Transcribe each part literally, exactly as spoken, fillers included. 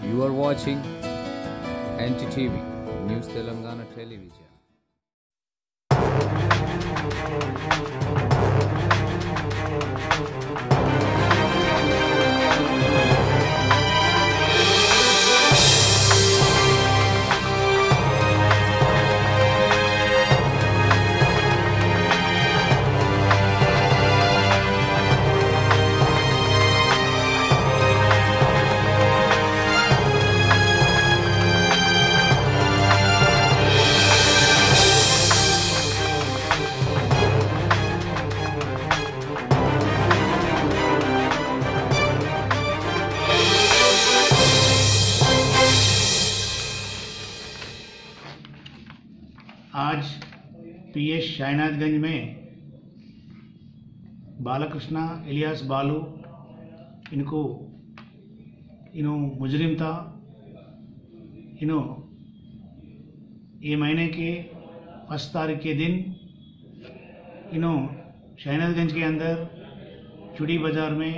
You are watching N T T V, News Telangana Television. आज PS Shainathganj में बालकृष्णा इलियास बालू इनको इनो मुजरिम था। इनो ये महीने के फर्स्ट तारीख के दिन इनो शायनाथगंज के अंदर चुड़ी बाज़ार में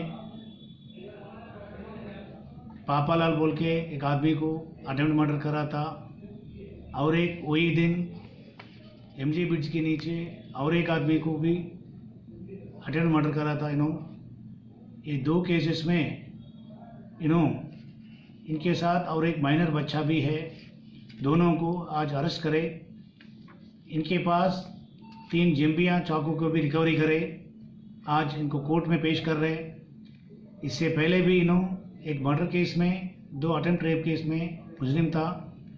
पापालाल बोल के एक आदमी को अटेम्प्ट मर्डर करा था और एक वही दिन एमजी ब्रिज के नीचे और एक आदमी को भी अटेम्प्ट मर्डर करा था। इन्हों ये दो केसेस में इन्हों इनके साथ और एक माइनर बच्चा भी है। दोनों को आज अरेस्ट करे। इनके पास तीन जिम्बियाँ चाकू को भी रिकवरी करे। आज इनको कोर्ट में पेश कर रहे। इससे पहले भी इन्हों एक मर्डर केस में, दो अटेम्प्ट रेप केस में मुजरिम था।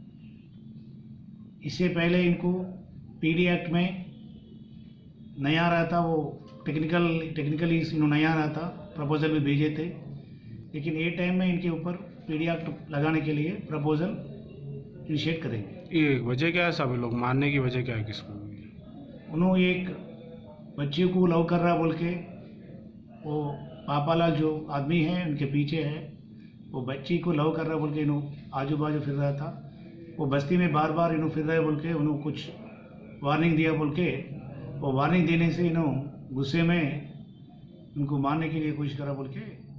इससे पहले इनको पीडी एक्ट में नया रहा था, वो टेक्निकल टेक्निकली इन्होंने नया रहा था, प्रपोजल भी भेजे थे, लेकिन ये टाइम में इनके ऊपर पीडी एक्ट लगाने के लिए प्रपोजल इनिशिएट करेंगे। ये वजह क्या है? सब लोग मारने की वजह क्या है? किसको? उन्होंने एक बच्ची को लव कर रहा बोल के, वो पापालाल जो आदमी है उनके पीछे है, वो बच्ची को लव कर रहा बोल के इन्हों आजू बाजू फिर रहा था। वो बस्ती में बार बार इन्हों फिर रहे बोल के उन्होंने कुछ वार्निंग दिया बोल के, वो वार्निंग देने से इन्हों गुस्से में उनको मारने के लिए कोशिश करा बोल के